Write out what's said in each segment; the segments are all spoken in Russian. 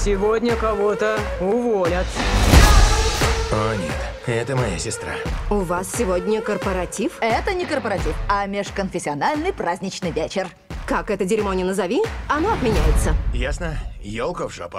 Сегодня кого-то уволят. О, нет. Это моя сестра. У вас сегодня корпоратив? Это не корпоратив, а межконфессиональный праздничный вечер. Как это дерьмо не назови, оно отменяется. Ясно? Ёлку в жопу.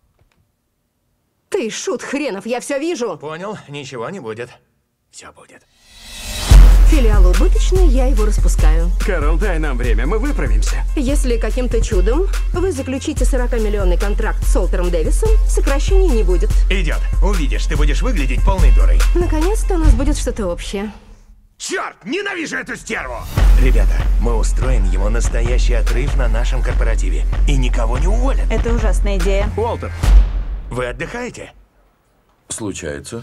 Ты шут хренов, я все вижу. Понял? Ничего не будет. Все будет. Филиал убыточный, я его распускаю. Кэрол, дай нам время, мы выправимся. Если каким-то чудом вы заключите 40-миллионный контракт с Олтером Дэвисом, сокращений не будет. Идет. Увидишь, ты будешь выглядеть полной дурой. Наконец-то у нас будет что-то общее. Черт, ненавижу эту стерву! Ребята, мы устроим ему настоящий отрыв на нашем корпоративе. И никого не уволят. Это ужасная идея. Уолтер. Вы отдыхаете? Случается.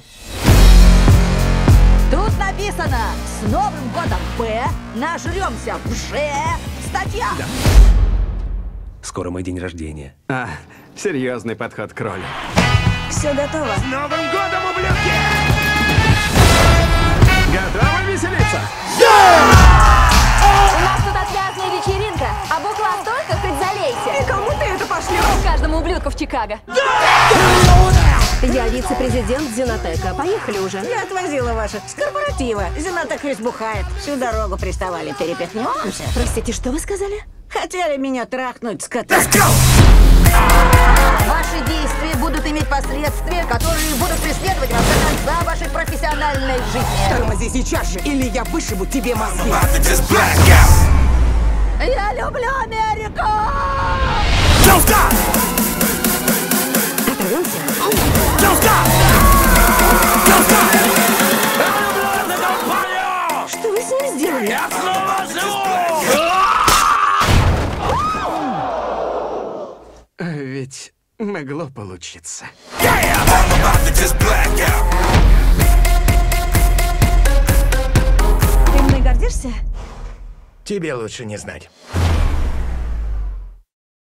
Тут написано: с Новым годом П, нажремся в Ж, статья. Да. Скоро мой день рождения. Серьезный подход к роли. Все готово. С Новым годом, ублюдки! Готовы веселиться? У нас тут отвязная вечеринка, а буква столько, хоть залейте. И кому ты это пошлешь? Каждому ублюдку в Чикаго. Я вице-президент Зенотека. Поехали уже. Я отвозила ваших с корпоратива. Зенаток весь бухает. Всю дорогу приставали. Перепихнемся. Простите, что вы сказали? Хотели меня трахнуть, скоты. Ваши действия будут иметь последствия, которые будут преследовать вас до конца вашей профессиональной жизни. Тормози сейчас же, или я вышибу тебе мозги. Я люблю Америку! Что вы с ним сделали? Ведь могло получиться. Ты мной гордишься? Тебе лучше не знать.